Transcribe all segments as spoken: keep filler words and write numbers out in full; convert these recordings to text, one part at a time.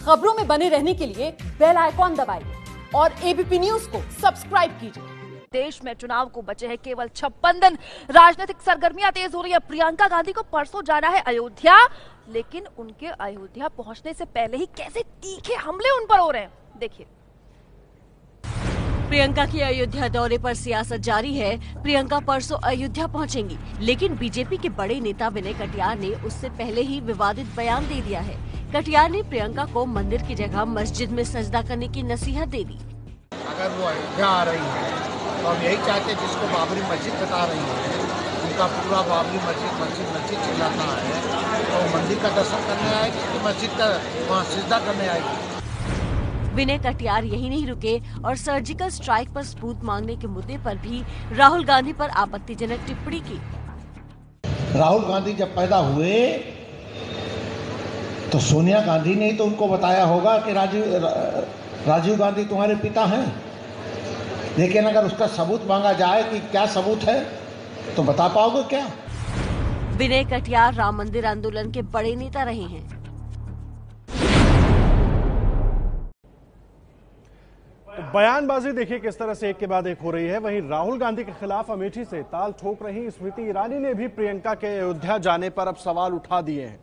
खबरों में बने रहने के लिए बेल आइकॉन दबाइए और एबीपी न्यूज को सब्सक्राइब कीजिए। देश में चुनाव को बचे हैं केवल छप्पन दिन, राजनीतिक सरगर्मियां तेज हो रही है। प्रियंका गांधी को परसों जाना है अयोध्या, लेकिन उनके अयोध्या पहुंचने से पहले ही कैसे तीखे हमले उन पर हो रहे हैं, देखिए। प्रियंका के अयोध्या दौरे पर सियासत जारी है। प्रियंका परसों अयोध्या पहुंचेंगी, लेकिन बीजेपी के बड़े नेता विनय कटियार ने उससे पहले ही विवादित बयान दे दिया है। कटियार ने प्रियंका को मंदिर की जगह मस्जिद में सजदा करने की नसीहत दे दी। अगर वो अयोध्या आ रही है तो हम यही चाहते हैं, जिसको बाबरी मस्जिद बता रही है, उनका पूरा बाबरी मस्जिद मस्जिद मस्जिद चिल्लाना है, तो मंदिर का दर्शन करने आएगी कि मस्जिद का वहाँ सजदा करने आएगी। विनय कटियार यही नहीं रुके और सर्जिकल स्ट्राइक पर सबूत मांगने के मुद्दे पर भी राहुल गांधी पर आपत्तिजनक टिप्पणी की। राहुल गांधी जब पैदा हुए तो सोनिया गांधी ने तो उनको बताया होगा कि राजीव राजीव गांधी तुम्हारे पिता हैं, लेकिन अगर उसका सबूत मांगा जाए कि क्या सबूत है तो बता पाओगे क्या? विनय कटियार राम मंदिर आंदोलन के बड़े नेता रहे हैं। तो बयानबाजी देखिए किस तरह से एक के बाद एक हो रही है। वहीं राहुल गांधी के खिलाफ अमेठी से ताल ठोक रही स्मृति ईरानी ने भी प्रियंका के अयोध्या जाने पर अब सवाल उठा दिए हैं।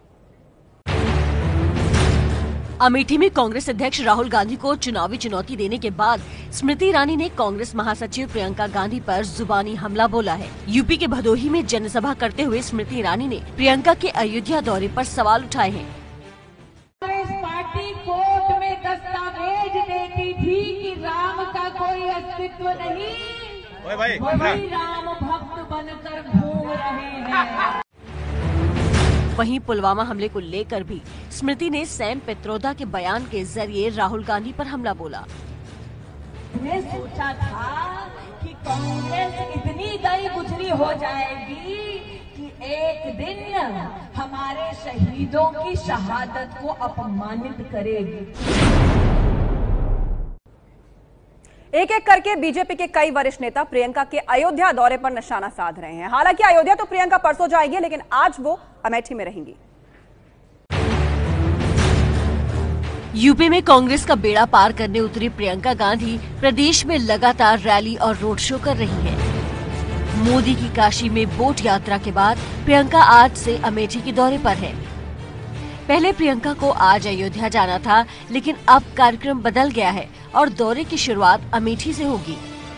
अमेठी में कांग्रेस अध्यक्ष राहुल गांधी को चुनावी चुनौती देने के बाद स्मृति ईरानी ने कांग्रेस महासचिव प्रियंका गांधी पर जुबानी हमला बोला है। यूपी के भदोही में जनसभा करते हुए स्मृति ईरानी ने प्रियंका के अयोध्या दौरे पर सवाल उठाए हैं। कांग्रेस पार्टी कोर्ट में दस्तावेज देती थी कि राम का कोई अस्तित्व नहीं, वही राम भक्त बनकर घूम रहे हैं। वहीं पुलवामा हमले को लेकर भी स्मृति ने सैम पित्रोदा के बयान के जरिए राहुल गांधी पर हमला बोला। मैंने सोचा था कि कांग्रेस इतनी गई गुजरी हो जाएगी कि एक दिन हमारे शहीदों की शहादत को अपमानित करेगी। एक एक करके बीजेपी के कई वरिष्ठ नेता प्रियंका के अयोध्या दौरे पर निशाना साध रहे हैं। हालांकि अयोध्या तो प्रियंका परसों जाएगी, लेकिन आज वो अमेठी में रहेंगी। यूपी में कांग्रेस का बेड़ा पार करने उतरी प्रियंका गांधी प्रदेश में लगातार रैली और रोड शो कर रही हैं। मोदी की काशी में बोट यात्रा के बाद प्रियंका आज से अमेठी के दौरे पर है। पहले प्रियंका को आज अयोध्या जाना था, लेकिन अब कार्यक्रम बदल गया है और दौरे की शुरुआत अमेठी से होगी।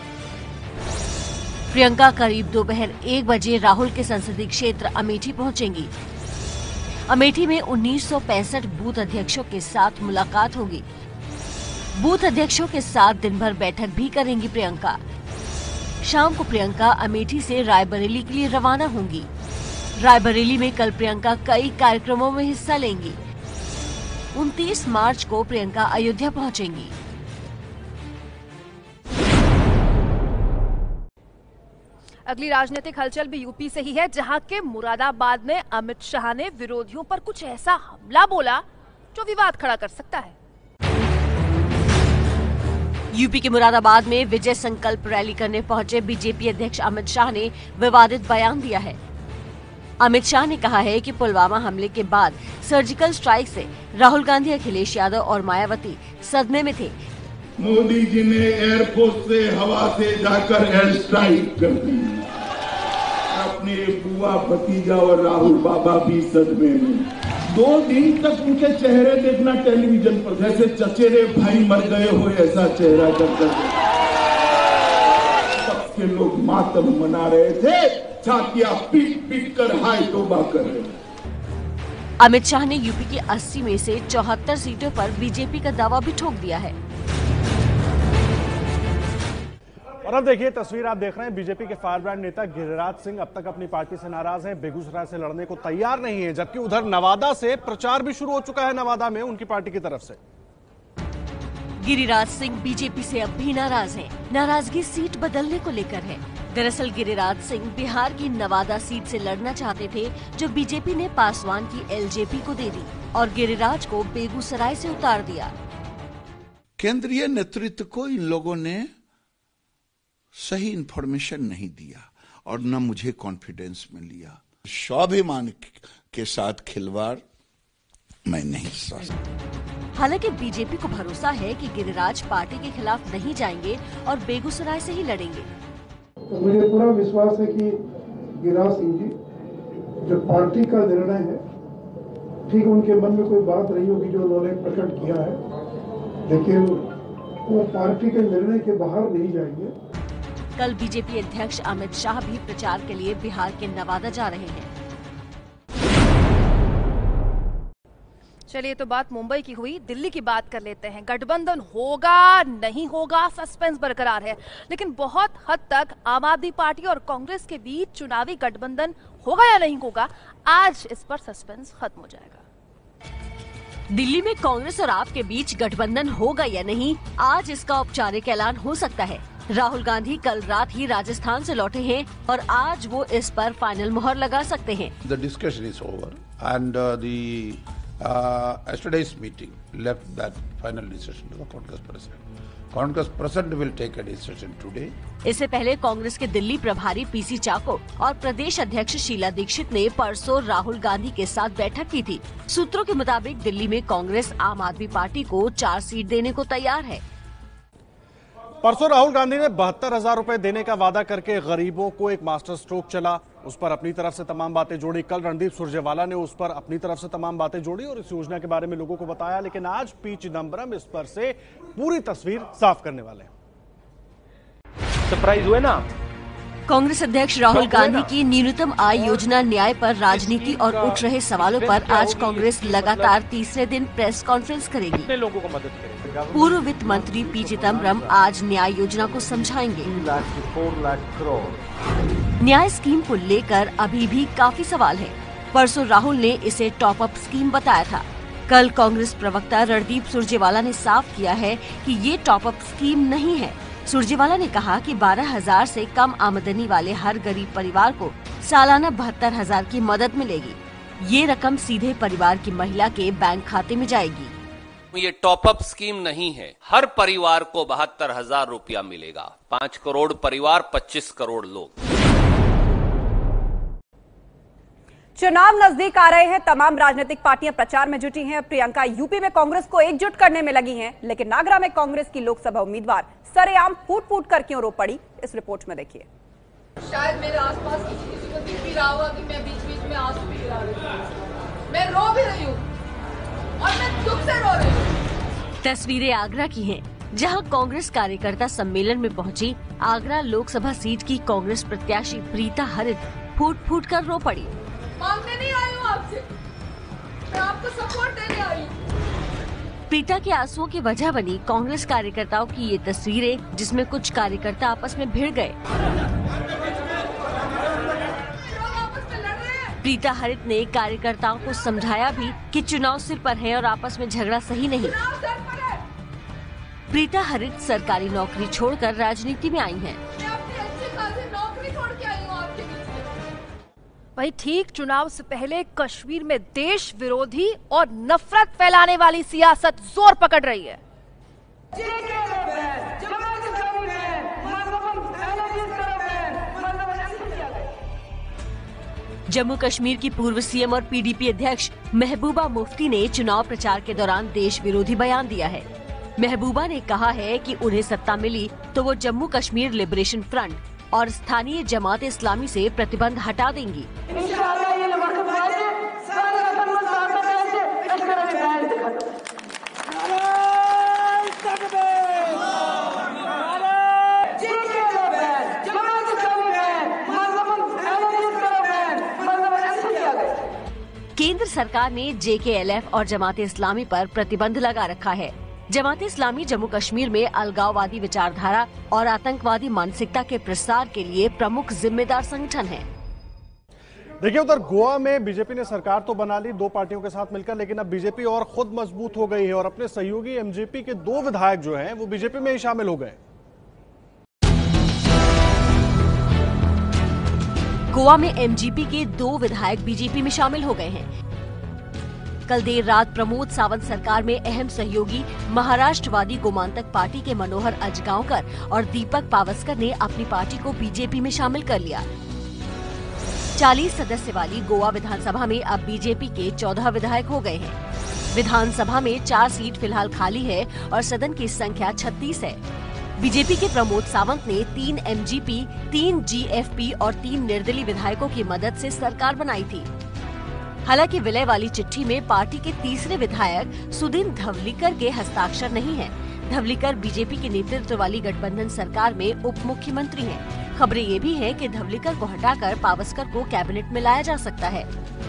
प्रियंका करीब दोपहर एक बजे राहुल के संसदीय क्षेत्र अमेठी पहुंचेंगी। अमेठी में उन्नीस सौ पैंसठ बूथ अध्यक्षों के साथ मुलाकात होगी। बूथ अध्यक्षों के साथ दिन भर बैठक भी करेंगी प्रियंका। शाम को प्रियंका अमेठी से रायबरेली के लिए रवाना होंगी। रायबरेली में कल प्रियंका कई कार्यक्रमों में हिस्सा लेंगी। उनतीस मार्च को प्रियंका अयोध्या पहुंचेंगी। अगली राजनीतिक हलचल भी यूपी से ही है, जहां के मुरादाबाद में अमित शाह ने विरोधियों पर कुछ ऐसा हमला बोला जो विवाद खड़ा कर सकता है। यूपी के मुरादाबाद में विजय संकल्प रैली करने पहुंचे बीजेपी अध्यक्ष अमित शाह ने विवादित बयान दिया है। अमित शाह ने कहा है कि पुलवामा हमले के बाद सर्जिकल स्ट्राइक से राहुल गांधी, अखिलेश यादव और मायावती सदमे में थे। मोदी जी ने एयरफोर्स से, हवा से जाकर एयर स्ट्राइक कर दी। अपने बुआ, भतीजा और राहुल बाबा भी सदमे में। दो दिन तक उनके चेहरे देखना टेलीविजन पर, जैसे चचेरे भाई मर गए हो ऐसा चेहरा करते थे। सबके लोग मातम मना रहे थे, छातियां पीट पीट कर हाय तौबा कर रहे थे। अमित शाह ने यूपी की अस्सी में से चौहत्तर सीटों पर बीजेपी का दावा भी ठोक दिया है। और अब देखिए तस्वीर आप देख रहे हैं, बीजेपी के फायरब्रांड नेता गिरिराज सिंह अब तक अपनी पार्टी से नाराज हैं, बेगूसराय से लड़ने को तैयार नहीं है, जबकि उधर नवादा से प्रचार भी शुरू हो चुका है नवादा में उनकी पार्टी की तरफ से। गिरिराज सिंह बीजेपी से अब भी नाराज हैं। नाराजगी सीट बदलने को लेकर है। दरअसल गिरिराज सिंह बिहार की नवादा सीट से लड़ना चाहते थे, जो बीजेपी ने पासवान की एलजेपी को दे दी और गिरिराज को बेगूसराय से उतार दिया। केंद्रीय नेतृत्व को इन लोगों ने सही इंफॉर्मेशन नहीं दिया और न मुझे कॉन्फिडेंस में लिया। स्वाभिमान के साथ खिलवाड़ मैं नहीं समझता। हालांकि बीजेपी को भरोसा है कि गिरिराज पार्टी के खिलाफ नहीं जाएंगे और बेगूसराय से ही लड़ेंगे। तो मुझे पूरा विश्वास है कि गिरिराज सिंह जी जो पार्टी का निर्णय है, ठीक उनके मन में कोई बात नहीं होगी जो उन्होंने प्रकट किया है, लेकिन वो पार्टी के निर्णय के बाहर नहीं जाएंगे। कल बीजेपी अध्यक्ष अमित शाह भी प्रचार के लिए बिहार के नवादा जा रहे हैं। चलिए, तो बात मुंबई की हुई, दिल्ली की बात कर लेते हैं। गठबंधन होगा नहीं होगा, सस्पेंस बरकरार है, लेकिन बहुत हद तक आम आदमी पार्टी और कांग्रेस के बीच चुनावी गठबंधन होगा या नहीं होगा, आज इस पर सस्पेंस खत्म हो जाएगा। दिल्ली में कांग्रेस और आप के बीच गठबंधन होगा या नहीं, आज इसका औपचारिक ऐलान हो सकता है। राहुल गांधी कल रात ही राजस्थान से लौटे हैं और आज वो इस पर फाइनल मुहर लगा सकते हैं। The discussion is over and uh, the uh, yesterday's meeting left that final decision to the Congress President. Congress President will take a decision today. इससे पहले कांग्रेस के दिल्ली प्रभारी पीसी चाको और प्रदेश अध्यक्ष शीला दीक्षित ने परसों राहुल गांधी के साथ बैठक की थी। सूत्रों के मुताबिक दिल्ली में कांग्रेस आम आदमी पार्टी को चार सीट देने को तैयार है। परसों राहुल गांधी ने बहत्तर हजार रुपए देने का वादा करके गरीबों को एक मास्टर स्ट्रोक चला, उस पर अपनी तरफ से तमाम बातें जोड़ी। कल रणदीप सुरजेवाला ने उस पर अपनी तरफ से तमाम बातें जोड़ी और इस योजना के बारे में लोगों को बताया, लेकिन आज पी चिदम्बरम इस पर से पूरी तस्वीर साफ करने वाले हैं। सरप्राइज हुए ना। कांग्रेस अध्यक्ष राहुल गांधी की न्यूनतम आय योजना न्याय पर राजनीति और उठ रहे सवालों पर आज कांग्रेस लगातार तीसरे दिन प्रेस कॉन्फ्रेंस करेगी। कितने लोगों को मदद करेगी? पूर्व वित्त मंत्री पी चिदम्बरम आज न्याय योजना को समझाएंगे। न्याय स्कीम को लेकर अभी भी काफी सवाल है। परसों राहुल ने इसे टॉप अप स्कीम बताया था। कल कांग्रेस प्रवक्ता रणदीप सुरजेवाला ने साफ किया है कि ये टॉप अप स्कीम नहीं है। सुरजेवाला ने कहा कि बारह हजार से कम आमदनी वाले हर गरीब परिवार को सालाना बहत्तर हजार की मदद मिलेगी। ये रकम सीधे परिवार की महिला के बैंक खाते में जाएगी। ये टॉप अप स्कीम नहीं है, हर परिवार को बहत्तर हजार रुपया मिलेगा। पाँच करोड़ परिवार, पच्चीस करोड़ लोग। चुनाव नजदीक आ रहे हैं, तमाम राजनीतिक पार्टियां प्रचार में जुटी हैं। प्रियंका यूपी में कांग्रेस को एकजुट करने में लगी हैं, लेकिन नागरा में कांग्रेस की लोकसभा उम्मीदवार सरेआम फूट फूट कर क्यों रो पड़ी, इस रिपोर्ट में देखिए। शायद मेरे आसपास किसी किसी को दिख भी रहा होगा कि मैं बीच बीच में आंसू भी गिरा रही हूँ। मैं रो भी रही हूँ और मैं दुख से रो रही हूँ। तस्वीरें आगरा की हैं, जहां कांग्रेस कार्यकर्ता सम्मेलन में पहुंची आगरा लोकसभा सीट की कांग्रेस प्रत्याशी प्रीता हरित फूट फूट कर रो पड़ी। मांगने नहीं आई हूँ आपसे, मैं आपको सपोर्ट देने आई हूँ। प्रीता के आंसुओं की वजह बनी कांग्रेस कार्यकर्ताओं की ये तस्वीरें, जिसमें कुछ कार्यकर्ता आपस में भिड़ गए। प्रीता हरित ने कार्यकर्ताओं को समझाया भी कि चुनाव सिर पर है और आपस में झगड़ा सही नहीं। प्रीता हरित सरकारी नौकरी छोड़कर राजनीति में आई हैं। वही ठीक चुनाव से पहले कश्मीर में देश विरोधी और नफरत फैलाने वाली सियासत जोर पकड़ रही है। जम्मू कश्मीर की पूर्व सीएम और पीडीपी अध्यक्ष महबूबा मुफ्ती ने चुनाव प्रचार के दौरान देश विरोधी बयान दिया है। महबूबा ने कहा है कि उन्हें सत्ता मिली तो वो जम्मू कश्मीर लिबरेशन फ्रंट और स्थानीय जमात इस्लामी से प्रतिबंध हटा देंगी। केंद्र सरकार ने जेकेएलएफ और जमात इस्लामी पर प्रतिबंध लगा रखा है। जमात इस्लामी जम्मू कश्मीर में अलगाववादी विचारधारा और आतंकवादी मानसिकता के प्रसार के लिए प्रमुख जिम्मेदार संगठन है। देखिए, उधर गोवा में बीजेपी ने सरकार तो बना ली दो पार्टियों के साथ मिलकर, लेकिन अब बीजेपी और खुद मजबूत हो गई है और अपने सहयोगी एमजीपी के दो विधायक जो हैं वो बीजेपी में ही शामिल हो गए। गोवा में एमजीपी के दो विधायक बीजेपी में शामिल हो गए हैं। कल देर रात प्रमोद सावंत सरकार में अहम सहयोगी महाराष्ट्रवादी गोमांतक पार्टी के मनोहर अजगांवकर और दीपक पावस्कर ने अपनी पार्टी को बीजेपी में शामिल कर लिया। चालीस सदस्य वाली गोवा विधानसभा में अब बीजेपी के चौदह विधायक हो गए हैं। विधानसभा में चार सीट फिलहाल खाली है और सदन की संख्या छत्तीस है। बीजेपी के प्रमोद सावंत ने तीन एमजीपी, तीन जीएफपी और तीन निर्दलीय विधायकों की मदद से सरकार बनाई थी। हालांकि विलय वाली चिट्ठी में पार्टी के तीसरे विधायक सुदीन धवलीकर के हस्ताक्षर नहीं है। धवलीकर बीजेपी के नेतृत्व वाली गठबंधन सरकार में उप मुख्यमंत्री हैं। खबरें ये भी हैं कि धवलीकर को हटाकर पावस्कर को कैबिनेट में लाया जा सकता है।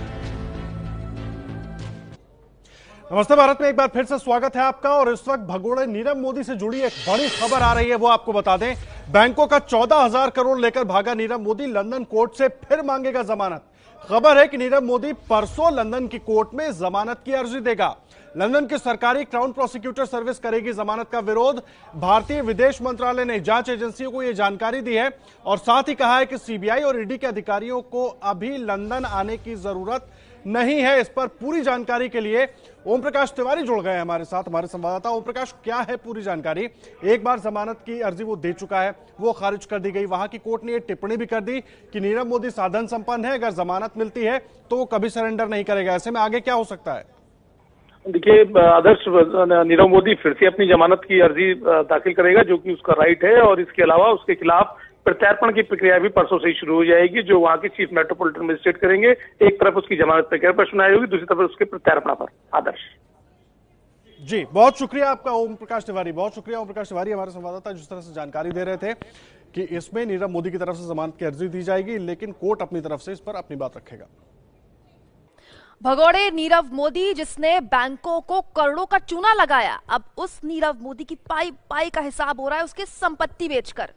नमस्ते भारत में एक बार फिर से स्वागत है आपका। और इस वक्त भगोड़े नीरव मोदी से जुड़ी एक बड़ी खबर आ रही है, वो आपको बता दें। बैंकों का चौदह हजार करोड़ लेकर भागा नीरव मोदी लंदन कोर्ट से फिर मांगेगा जमानत। खबर है कि नीरव मोदी परसों लंदन की कोर्ट में जमानत की अर्जी देगा। लंदन की सरकारी क्राउन प्रोसिक्यूटर सर्विस करेगी जमानत का विरोध। भारतीय विदेश मंत्रालय ने जांच एजेंसियों को यह जानकारी दी है और साथ ही कहा है कि सीबीआई और ईडी के अधिकारियों को अभी लंदन आने की जरूरत नहीं है। इस पर पूरी जानकारी के लिए ओम प्रकाश तिवारी जुड़ गए हमारे साथ, हमारे संवाददाता। ओम प्रकाश, क्या है पूरी जानकारी? एक बार जमानत की अर्जी वो दे चुका है, वो खारिज कर दी गई। वहां की कोर्ट ने ये टिप्पणी भी कर दी कि नीरव मोदी साधन संपन्न है, अगर जमानत मिलती है तो वो कभी सरेंडर नहीं करेगा। ऐसे में आगे क्या हो सकता है? देखिए, आदर्श नीरव मोदी फिर से अपनी जमानत की अर्जी दाखिल करेगा, जो कि उसका राइट है। और इसके अलावा उसके खिलाफ प्रत्यार्पण की प्रक्रिया भी परसों से ही शुरू हो जाएगी, जो वहां के चीफ मेट्रोपॉलिटन मजिस्ट्रेट करेंगे। एक तरफ उसकी जमानत प्रक्रिया पर सुनाई होगी, दूसरी तरफ उसके प्रत्यार्पण पर। आदर्श जी, बहुत शुक्रिया आपका ओम प्रकाश तिवारी, बहुत शुक्रिया ओम प्रकाश तिवारी हमारे संवाददाता, जिस तरह से जानकारी दे रहे थे कि इसमें नीरव मोदी की तरफ से जमानत की अर्जी दी जाएगी, लेकिन कोर्ट अपनी तरफ से इस पर अपनी बात रखेगा। भगोड़े नीरव मोदी जिसने बैंकों को करोड़ों का चूना लगाया, अब उस नीरव मोदी की पाई पाई का हिसाब हो रहा है उसकी संपत्ति बेचकर।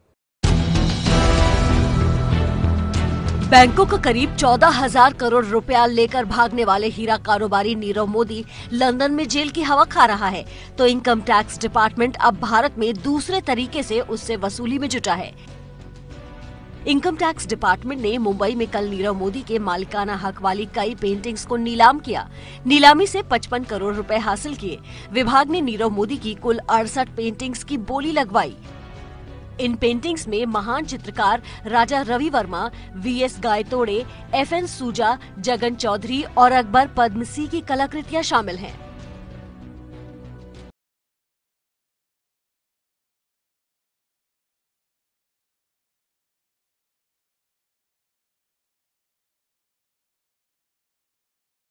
बैंकों का करीब चौदह हजार करोड़ रुपया लेकर भागने वाले हीरा कारोबारी नीरव मोदी लंदन में जेल की हवा खा रहा है, तो इनकम टैक्स डिपार्टमेंट अब भारत में दूसरे तरीके से उससे वसूली में जुटा है। इनकम टैक्स डिपार्टमेंट ने मुंबई में कल नीरव मोदी के मालिकाना हक वाली कई पेंटिंग्स को नीलाम किया। नीलामी से पचपन करोड़ रुपए हासिल किए। विभाग ने नीरव मोदी की कुल अड़सठ पेंटिंग्स की बोली लगवाई। इन पेंटिंग्स में महान चित्रकार Raja Ravi Varma, V S Gaitonde, F N Souza, Jagan Chaudhary और अकबर पद्मसी की कलाकृतियां शामिल हैं।